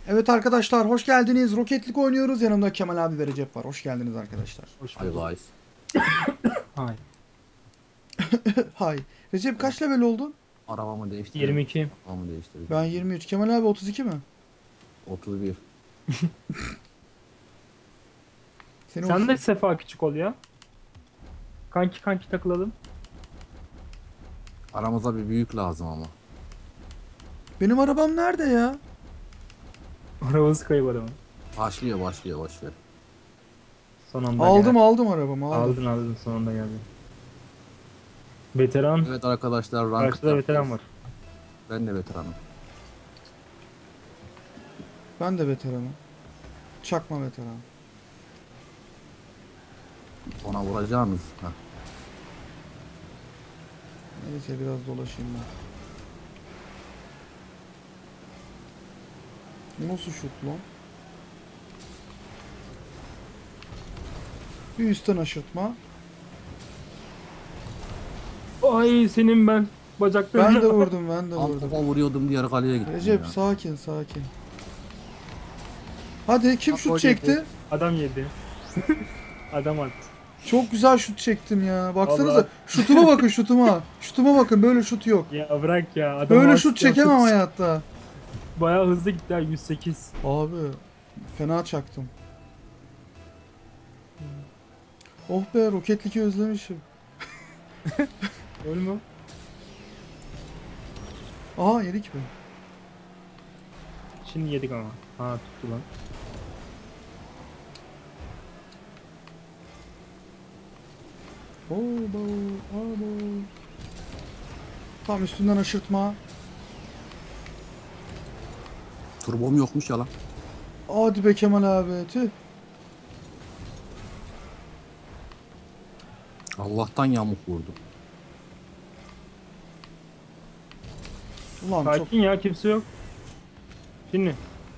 Evet arkadaşlar hoş geldiniz. Roketlik oynuyoruz. Yanımda Kemal abi ve Recep var. Hoş geldiniz arkadaşlar. Hoş Hi bulduk. guys. Hay. Hay. Recep Evet, kaç level oldun? arabamı değiştirdim. 22. Arabamı değiştirdim. Ben 23. Kemal abi 32 mi? 31. Seni Sen de of- Sefa küçük ol ya. Kanki takılalım. Aramıza bir büyük lazım ama. Benim arabam nerede ya? Arabası kayıp adamın. Başlıyor boş ver. Son anda Aldım geldi. aldım arabamı aldım. Aldın sonunda geldi. Veteran. Evet arkadaşlar Karşıda veteran var. Ben de veteranım. Ben de veteranım. Çakma veteran. Ona vuracağınız. Heh. Neyse biraz dolaşayım ben. Bu nasıl şut lan? Bir üstten aşırtma. Ay senin ben bacaklarına. Ben de vurdum ben de Tam vurdum. topa vuruyordum diğer kaleye gittim Recep ya. sakin sakin. Hadi kim Gol şut yedi. çekti? Adam yedi. Adam attı. Çok güzel şut çektim ya. Baksanıza. Vallahi. Şutuma bakın şutuma. Şutuma bakın böyle şut yok. Ya bırak ya. Adam Böyle attı şut ya, çekemem hayatta. Bayağı hızlı gitti ha 108. Abi fena çaktım. Oh be Rocket League'i özlemişim. Öyle mü? Aha yedik mi? Şimdi yedik ama. Ha tuttu lan. Abo, abo. Tam üstünden aşırtma. Turbom yokmuş ya lan. Hadi be Kemal abi. Tüh. Allah'tan yamuk vurdu. Ulan çok. Sakin ya kimse yok. Şimdi.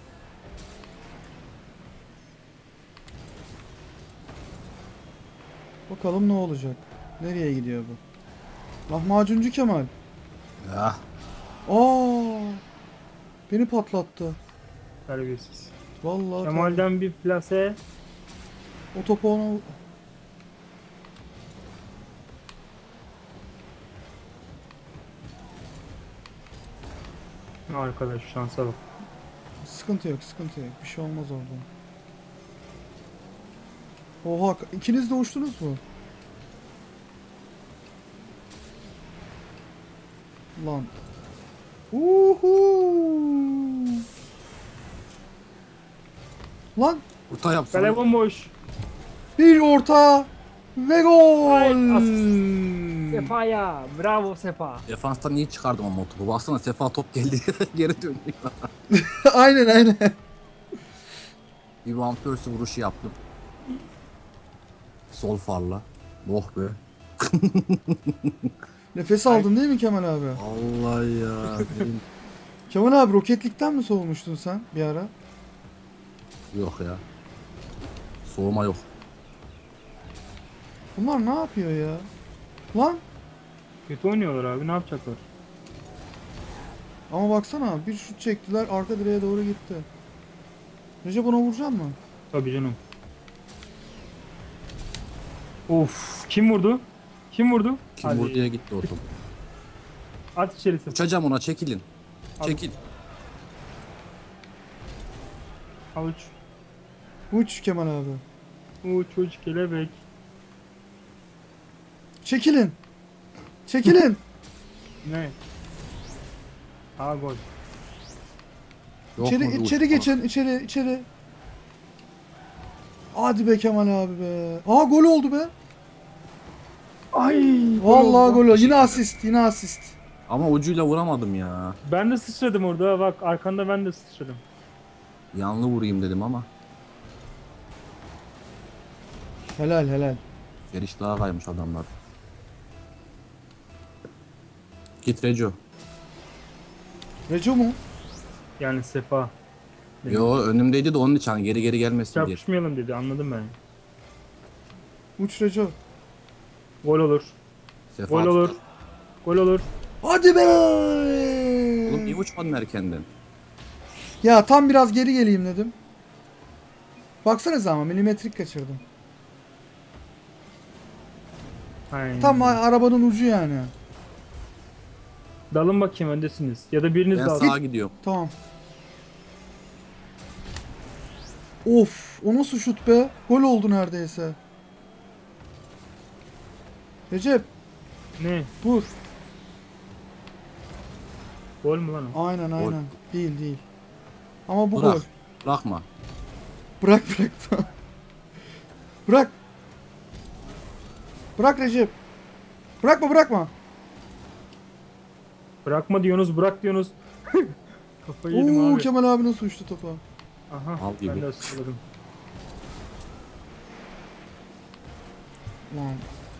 Bakalım ne olacak. Nereye gidiyor bu? Lahmacuncu Kemal. Ya. Aa! Beni patlattı. Terbiyesiz. Vallahi Kemal'den bir plase. o topu ona... Arkadaş şansa bak. Sıkıntı yok, sıkıntı yok. Bir şey olmaz oradan. Oha, ikiniz de uçtunuz mu? Lan. Uhu. Lan Orta yapsana. Kale bomboş. bir orta ve gol. Ay, Sefa ya. Bravo Sefa. Defanstan niye çıkardım ama o topu? Baksana Sefa top geldi geri döndü. Aynen aynen. Bir Van Persie vuruşu yaptım. Sol farla. Oh be. Nefes aldın değil mi Kemal abi? Allah ya. Kemal abi Roketlik'ten mi soğumuştun sen bir ara? Yok ya. Soğuma yok. Bunlar ne yapıyor ya? Lan Kötü oynuyorlar abi ne yapacaklar? ama baksana bir şut çektiler arka direğe doğru gitti. Recep ona vuracak mı? Tabii canım. Of kim vurdu? Kim vurdu? Kim Hadi. vurduya gitti o top. At içeri Sefa. Uçacağım ona çekilin. Al. Çekil. Al uç. Uç Kemal abi. Uç kelebek. Çekilin. Çekilin. Ne? Aa gol. Yok mu içeri bir içeri uç? geçin içeri. Hadi be Kemal abi be. Aa gol oldu be. Ay. Vallahi gol oldu. Yine Teşekkürler. asist yine asist. Ama ucuyla vuramadım ya. Ben de sıçradım orada bak arkanda ben de sıçradım. Yanlı vurayım dedim ama. Helal helal. Feriş daha kaymış adamlar. Git Reco. Reco mu? Yani Sefa. Benim. Yo önümdeydi de onun için hani geri geri gelmesin diye. Çarpışmayalım dedi anladım ben. Uç Reco. Gol olur. Sefa Gol olur. tutar. Gol olur. Hadi be. Oğlum niye uçmadın erkenden? Ya tam biraz geri geleyim dedim. Baksanıza ama milimetrik kaçırdım. Aynen. Tam arabanın ucu yani. Dalın bakayım öndesiniz. Ya da biriniz Ben dalsın. sağa gidiyorum. Tamam. Of, o nasıl şut be? Gol oldu neredeyse. Recep, Ne? vur. Gol mü lan o? Aynen Gol. aynen. Değil değil. Ama bu Bırak. gol. Bırakma. Bırak bırak. Bırak. Bırak Recep. Bırakma bırakma. Bırakma diyorsunuz, bırak diyorsunuz. Kafayı yedim Oo, abi. Kemal abi nasıl uçtu topa. Aha, Al gibi. ben de ıskaladım. Lan.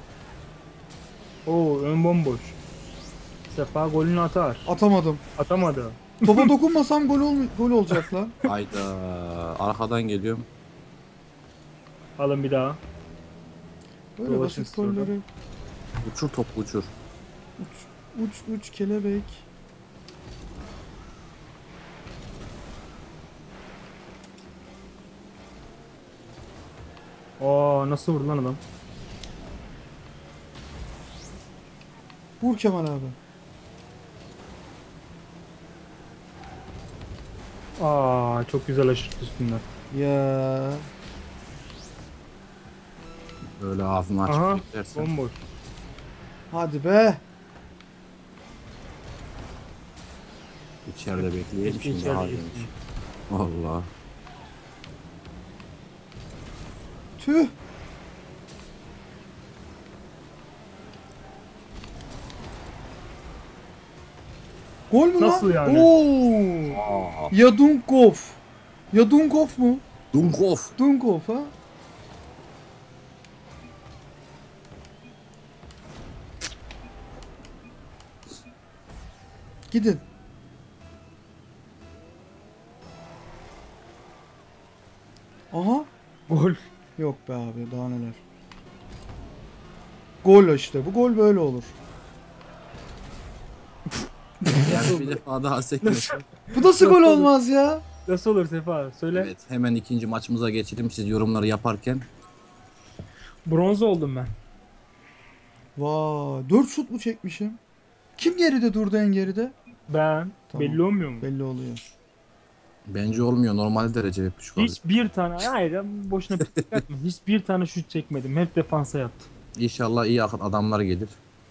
Oo, ön bomboş. Sefa golünü atar. Atamadım. Atamadı. Topa dokunmasam gol olacak lan. Hayda. Arkadan geliyorum. Alın bir daha. Böyle Dolaşın basit sonra. golleri. Uçur topu uçur. Uç kelebek. Aa, nasıl vurdu lan adam? Vur Kemal abi. Aa, çok güzel aşırttı üstünden. Ya. Böyle ağzını Aha, açıp beklersen. bomboş. Hadi be. İçeride bekleyelim Keşke şimdi. içeride Daha geçsin. iyiymiş. Valla. Tüh. Gol mü Nasıl lan? yani? Oo. Aa. Yadunkov. Yadunkov mu? Dunkov. Dunkov ha? Gidin. Aha. Gol. Yok be abi daha neler. Gol işte. Bu gol böyle olur. Yani bir defa daha sekmesin. Bu nasıl gol olmaz ya? Nasıl olur Sefa? Söyle. Evet, hemen ikinci maçımıza geçelim siz yorumları yaparken. Bronz oldum ben. Vay 4 şut mu çekmişim? Kim geride durdu en geride? Ben. Tamam. Belli olmuyor mu? Belli oluyor. Bence olmuyor. Normal derece hep düşük alıyor. Hiçbir tane, hayır ya, boşuna pik atma. Hiçbir tane şut çekmedim. Hep defansa yattım. İnşallah iyi adamlar gelir.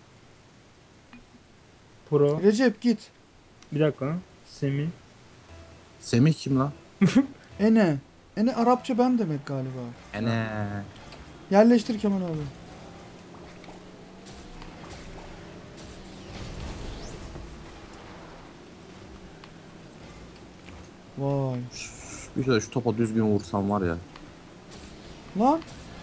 Pro. Recep git. Bir dakika. Semih. Semih kim lan? Ene. Ene Arapça ben demek galiba. Ene. Yerleştir Kemal abi. Vay. Bir şöyle şu topa düzgün vursam var ya. Lan.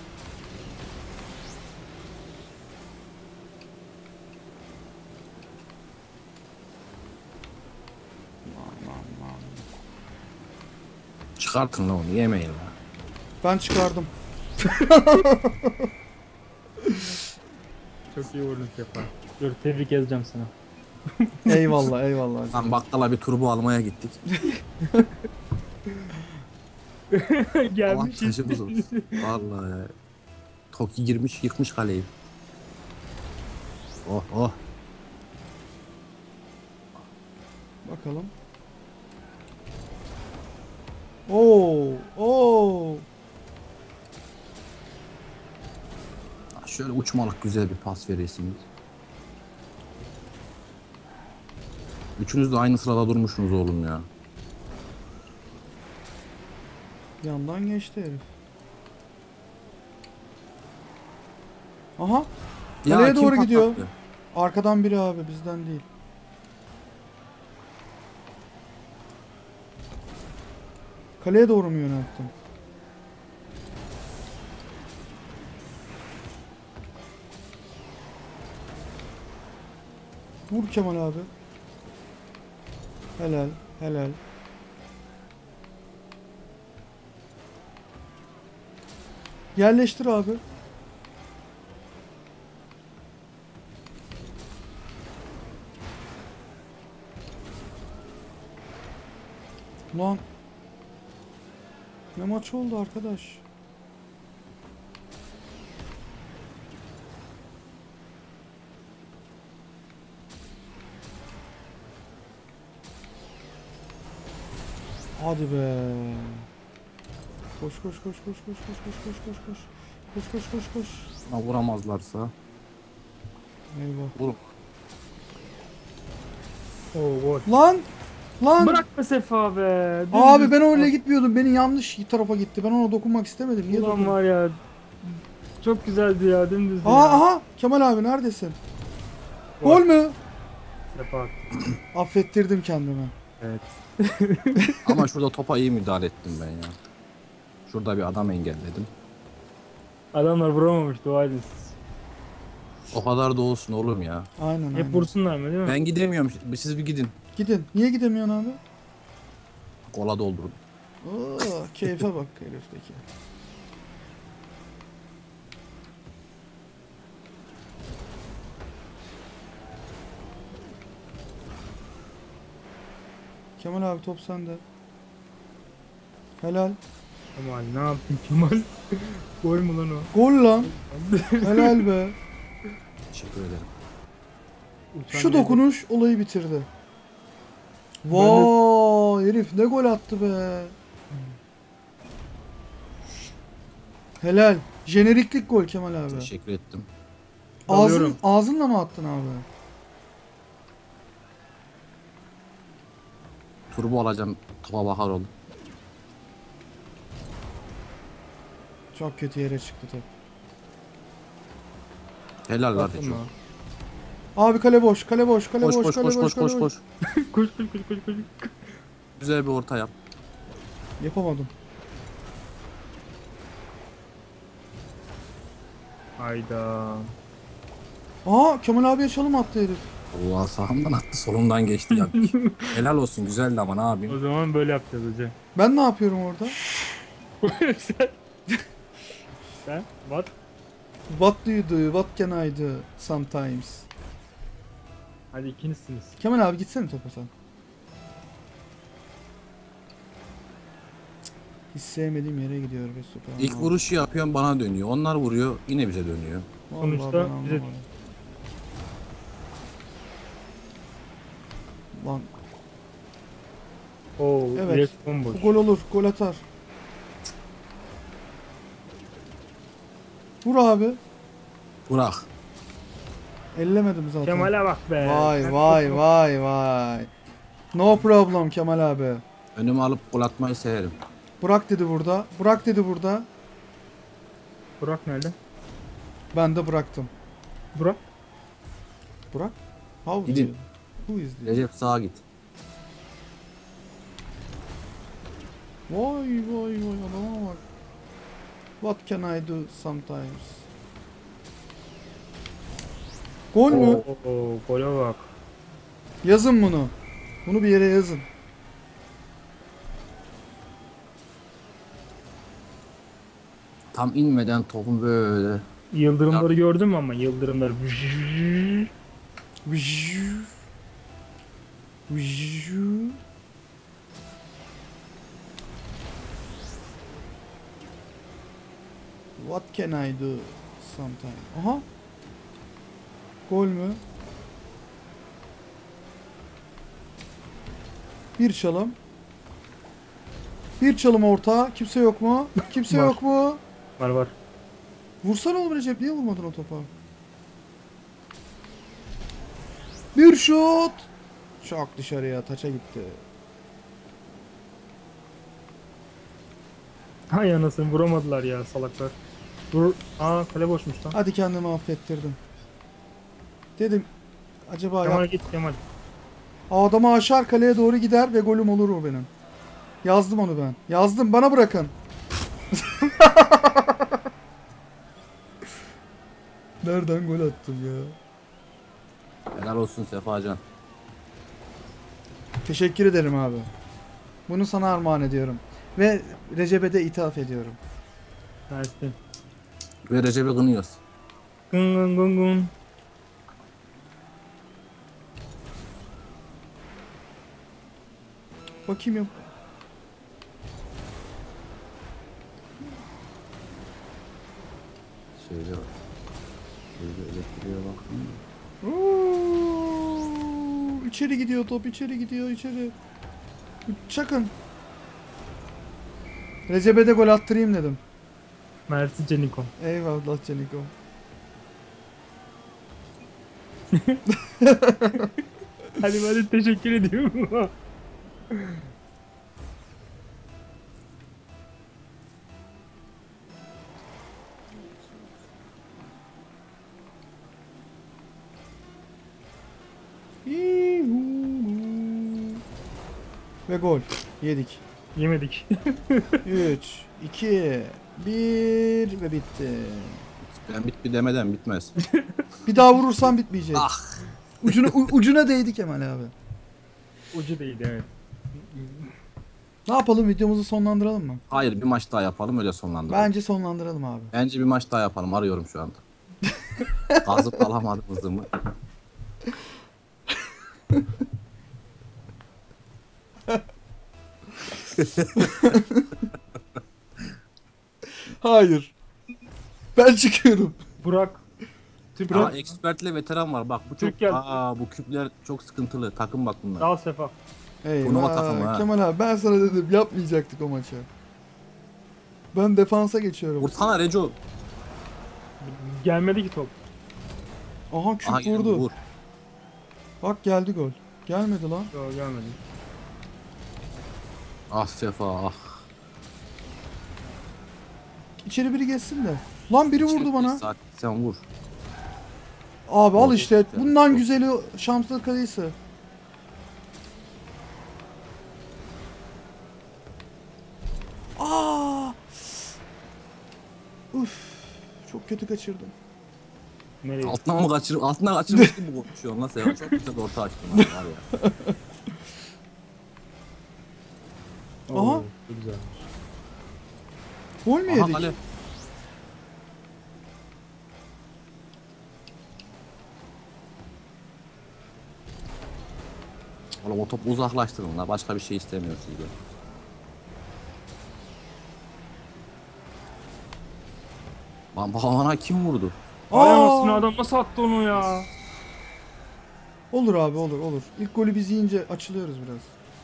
Çıkartın lan onu yemeyin lan. Ben çıkardım. Çok iyi vurdun Sefa. Dur, tebrik edeceğim sana. Eyvallah eyvallah. Lan bakkala bir turbo almaya gittik. Gelmiş. Avantajımız olsun. Vallahi ya. Toki girmiş yıkmış kaleyi. Oh oh. Bakalım. Oo, oo. Şöyle uçmalık güzel bir pas verirsiniz. Üçünüz de aynı sırada durmuşsunuz oğlum ya. Yandan geçti herif. Aha. Kaleye kim doğru gidiyor. patlattı? Arkadan biri abi bizden değil. Kaleye doğru mu yönelttim? Vur Kemal abi. Helal, helal. Yerleştir abi. Lan. Ne maç oldu arkadaş? Hadi be. Koş koş koş koş koş koş koş koş koş koş. Koş koş koş koş. Ha, vuramazlarsa. Eyvah. Vur. Oo gol. Lan! Lan! Bırak be Sefa be. Abi Dümdüz ben öyle pas. gitmiyordum. Beni yanlış tarafa gitti. Ben ona dokunmak istemedim. Niye Ulan dokundum? var ya. Çok güzeldi ya dümdüz. Aha! Kemal abi neredesin? Gol mü? Sefa. Affettirdim kendime. Evet. Ama şurada topa iyi müdahale ettim ben ya. Şurada bir adam engelledim. Adamlar vuramamış, dua edin siz. O kadar da olsun oğlum ya. Aynen Hep aynen. vursunlar mı değil mi? Ben gidemiyorum. Siz bir gidin. Gidin. Niye gidemiyorsun abi? Kola doldurun. Oo, keyfe bak herifteki. Kemal abi top sende. Helal. Kemal ne yaptın Kemal? Gol mü lan o? Gol lan. Helal be. Teşekkür ederim. Uçan Şu yedi. dokunuş olayı bitirdi. Vay herif ne gol attı be. Helal. Jeneriklik gol Kemal abi. Teşekkür ettim. Alıyorum. Ağzınla mı attın abi? Turbo alacağım. Topa bakar oğlum. Çok kötü yere çıktı top. Helal lan Attın Teco. mı? Abi kale boş, kale boş, kale Koş boş, koş kale koş boş, koş kale koş boş. koş. Koş koş koş koş koş. Güzel bir orta yap. Yapamadım. Hayda. Aa Kemal abiye çalım attı herif. Allah sağımdan attı solumdan geçti ya. Helal olsun güzeldi ama ne O yapayım. zaman böyle yapacağız hocam. Ben ne yapıyorum orada? Sen? What? What do you do? What can I do? Sometimes. Hadi ikinizsiniz. Kemal abi gitsene topa sen. Cık, hiç sevmediğim yere gidiyor be süper. İlk vuruşu yapıyorum bana dönüyor. Onlar vuruyor yine bize dönüyor. Vallahi Sonuçta ben bize- anlamadım. Lan Oo, Evet. evet. Bomboş. bu gol olur, gol atar. Vur abi. Burak. Ellemedim zaten. Kemal'e bak be. Vay Sen vay çok- vay vay. No problem Kemal abi. Önüme alıp gol atmayı severim. Burak dedi burada. Burak dedi burada. Burak nerede? Ben de bıraktım. Burak. Burak? How Gidin. Who is this? Recep sağa git. Vay vay vay adama bak. What can I do sometimes? Gol mü? Oo, gole bak. Yazın bunu. Bunu bir yere yazın. Tam inmeden topun böyle. Yıldırımları gördün mü ama yıldırımlar. Vijju. Vijju. What can I do sometime? Aha. Gol mü? Bir çalım. Bir çalım orta. Kimse yok mu? Kimse Var. yok mu? Var var. Vursana oğlum Recep. Niye vurmadın o topa? Bir şut. Çok dışarıya. Taça gitti. Hay anasını vuramadılar ya salaklar. Dur. Aa kale boşmuş lan. Hadi kendimi affettirdim. Dedim. Acaba Kemal yap. git Kemal. Adamı aşar kaleye doğru gider ve golüm olur o benim. Yazdım onu ben. Yazdım. Bana bırakın. Nereden gol attım ya? Helal olsun Sefacan. Teşekkür ederim abi. Bunu sana armağan ediyorum. Ve Recep'e de ithaf ediyorum. Nice. Ve Recep'i kınıyoruz. Gung gung gung gung. Bakayım ya. Şeyde var. Şeyde elektriğe bakın. Oo, içeri gidiyor top, içeri gidiyor, içeri. Çakın. Recep'e de gol attırayım dedim. Mersi Canikom. Eyvallah Caniko. Hadi ben de teşekkür ediyorum. Ve gol. Yedik. Yemedik. 3, 2, 1 ve bitti. Ben bir demeden bitmez. Bir daha vurursan bitmeyecek. Ah. Ucuna değdi Kemal abi. Ucu değildi evet. Ne yapalım, videomuzu sonlandıralım mı? Hayır, bir maç daha yapalım öyle sonlandıralım. Bence sonlandıralım abi. Bence bir maç daha yapalım. Arıyorum şu anda. Kazıp alamadım hızımı. Hayır. Ben çıkıyorum. Burak. Aa, Burak. ekspertle veteran var. Bak bu Türk çok geldi. bu küpler çok sıkıntılı. Takım bak bunlar. Al Sefa. Turnuva takımı ha. Kemal abi ben sana dedim yapmayacaktık o maçı. Ben defansa geçiyorum. Vursana Reco. Gelmedi ki top. Aha küp Aha, vurdu. vur. Bak geldi gol. Gelmedi lan. Yok gelmedi. Ah Sefa ah. İçeri biri geçsin de. Lan biri vurdu bana. Saat, sen vur. Abi al Vurdu. işte. Bundan Çok- güzeli şanslı kayısı. Aa! Uf. Çok kötü kaçırdım. Nereye? Altına kaçırmış gibi konuşuyorsun lan Sefa. Çok güzel orta açtın abi, var ya. Aha. Oo, çok güzel. Gol mü Aha yedik? kale. Oğlum o topu uzaklaştırın la. Başka bir şey istemiyor sizden. Lan bana kim vurdu? Ay Aa! anasını adam nasıl attı onu ya? Olur abi olur. İlk golü biz yiyince açılıyoruz biraz.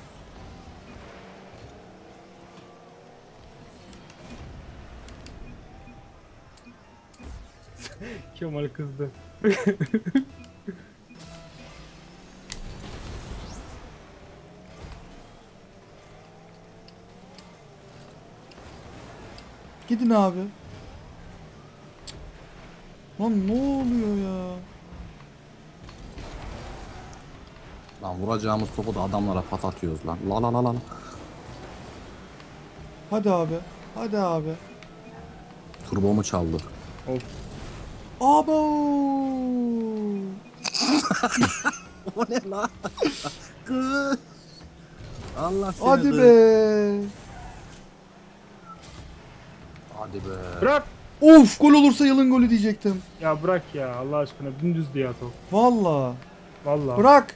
Kemal kızdı. Gidin abi. Lan ne oluyor ya? Lan vuracağımız topu da adamlara pas atıyoruz lan. La la la la. Hadi abi. Hadi abi. Turbomu çaldı. Of. Abo! O ne lan? Allah seni Hadi kız. be. Hadi be. Bırak. Of, gol olursa yılın golü diyecektim. Ya bırak ya Allah aşkına dümdüzdü ya top. Valla. Vallahi. Bırak.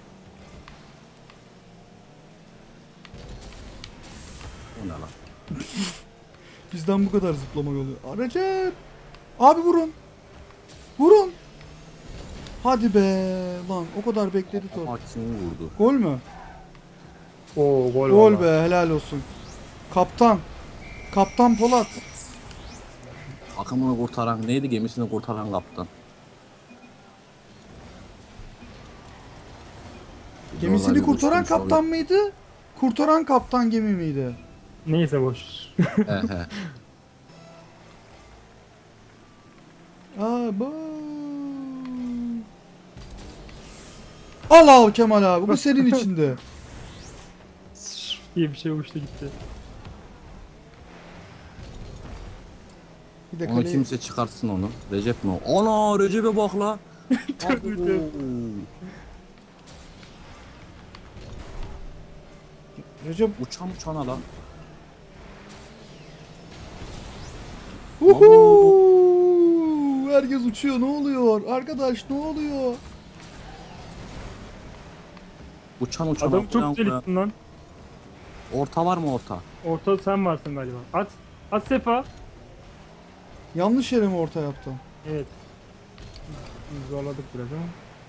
O ne lan? Bizden bu kadar zıplama yolu. Recep. Abi vurun. Vurun. Hadi be. Lan o kadar bekledi top. Ama kim vurdu? Gol mü? Oo gol Gol vallahi. be, helal olsun. Kaptan. Kaptan Polat. Takımını kurtaran neydi, gemisini kurtaran kaptan. Gemisini Videolar kurtaran görüşmüş kaptan mıydı? Kurtaran kaptan gemi miydi? Neyse boş. He he. Abo. Al al Kemal abi, bu senin içinde. İyi bir şey uçtu gitti. Bir de Onu kaleyi... kimse çıkartsın onu. Recep mi o? Ana Recep'e bak la. Tabii, tabii. Recep. Uçana la. Uhu! Herkes uçuyor, ne oluyor? Arkadaş ne oluyor? Uçana Adam çok falan güzel ya. ittin lan. Orta var mı orta? Ortada sen varsın galiba. At. At Sefa. Yanlış yere mi orta yaptım? Evet. Zorladık biraz ama.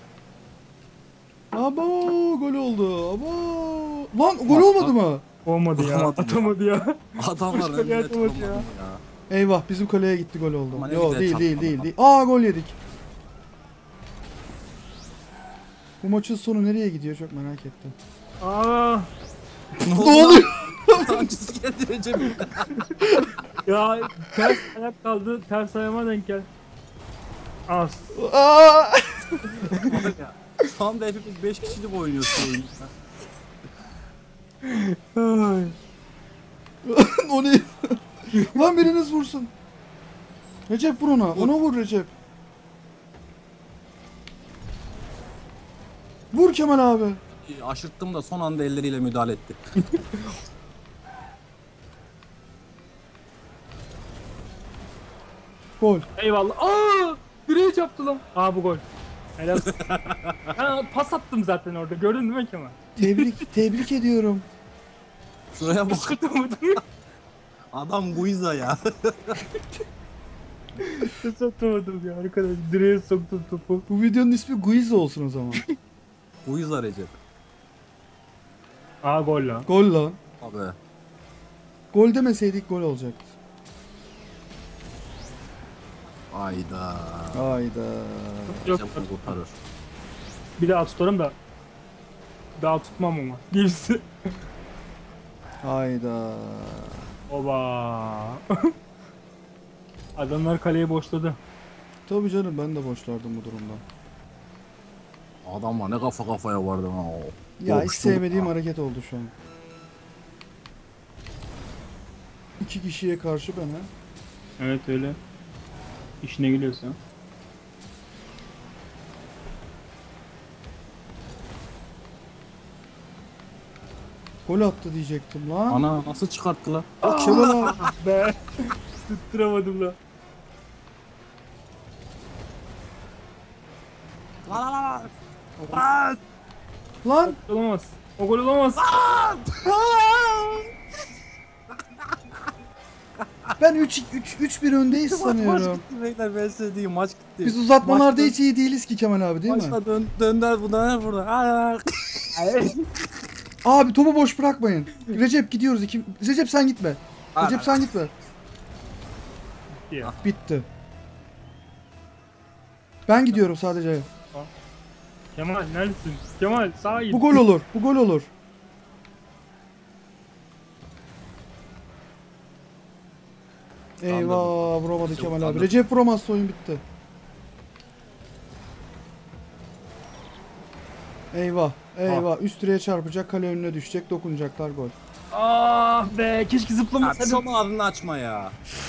Abo gol oldu. Abo. Lan gol olmadı mı? Olmadı ya. Olmadı ya. Atamadı ya. Adamlar Koştu, önüne atamadı tutamadı ya. ya. Eyvah bizim kaleye gitti gol oldu. Ama ne Yo güzel değil değil çarpmadı değil bak. değil. Aa gol yedik. Bu maçın sonu nereye gidiyor çok merak ettim. Aa. Ne Ne oldu? oluyor? Tancısı geldi Recep'im. Ya ters ayak kaldı. Ters ayağıma denk gel. As. Aa! Şu anda hepimiz 5 kişilik oynuyoruz şu oyunu. Ay. O ne? Lan biriniz vursun. Recep vur ona. Ona vur Recep. Vur Kemal abi. Aşırttım da son anda elleriyle müdahale etti. Gol. Eyvallah. Aa! Direğe çarptı lan. Aa bu gol. Helal. Ben pas attım zaten orada. Gördün değil mi Kemal? Tebrik ediyorum. Şuraya bak. Tutamadım. Adam Guiza ya. Tutamadım ya arkadaş. Direğe soktum topu. Bu videonun ismi Guiz olsun o zaman. Guiza Recep. Aa gol lan. Gol lan. Abi. Gol demeseydik gol olacaktı. Ayda. Hayda. Yok. Recep bunu kurtarır. Bir daha tutarım da. Daha tutmam ama. Gerisi. Hayda. Oba. Adamlar kaleyi boşladı. Tabii canım ben de boşlardım bu durumda. Adamla ne kafa kafaya vardı ha o. Ya hiç Boğuştuk. sevmediğim hareket oldu şu an. 2 kişiye karşı ben ha. Evet öyle. İşine geliyorsun. Gol attı diyecektim lan. Ana nasıl çıkarttı lan? Kemal abi. Be. Tutturamadım lan. Lan Olamaz. O gol olamaz. ben 3-1 öndeyiz sanıyorum. gitti beyler, ben size diyeyim, maç gitti. Biz uzatmalarda Maçta- hiç iyi değiliz ki Kemal abi değil mi? Maçta dönder burada burada. Abi topu boş bırakmayın. Recep gidiyoruz. Recep sen gitme. Recep sen gitme. Ya. Bitti. Ben gidiyorum sadece. Kemal neredesin? Kemal sağa git. Bu gol olur. Bu gol olur. Eyvah vuramadı Kemal abi. Anladım. Recep vuramazsa oyun bitti. Eyvah. Eyvah. Üst direğe çarpacak. Kale önüne düşecek. Dokunacaklar gol. Ah be keşke Abi zıplamasaydım. son ağzını açma ya.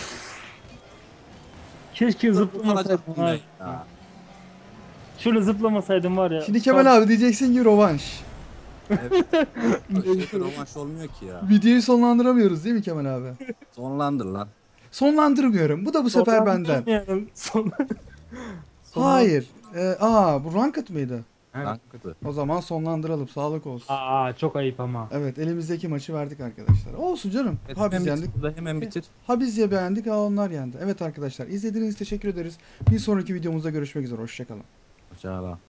Keşke zıplamasaydım. Zıplayacaktım ben var. ya. Şöyle zıplamasaydım var ya. Şimdi Kemal abi diyeceksin ki rovanş. Evet. Rövanş olmuyor ki ya. Videoyu sonlandıramıyoruz değil mi Kemal abi? Sonlandır lan. Sonlandırmıyorum. Bu da bu sefer benden. Son. Hayır. Bu ranked mıydı? Lan kötü. O zaman sonlandıralım. Sağlık olsun. Aa çok ayıp ama. Evet elimizdeki maçı verdik arkadaşlar. Olsun canım. Evet, Ha biz hemen yendik. bitir burada, hemen bitir. Ha biz ya beğendik ha onlar yendi. Evet arkadaşlar izlediğiniz için teşekkür ederiz. Bir sonraki videomuzda görüşmek üzere. Hoşçakalın. Hoşçakal.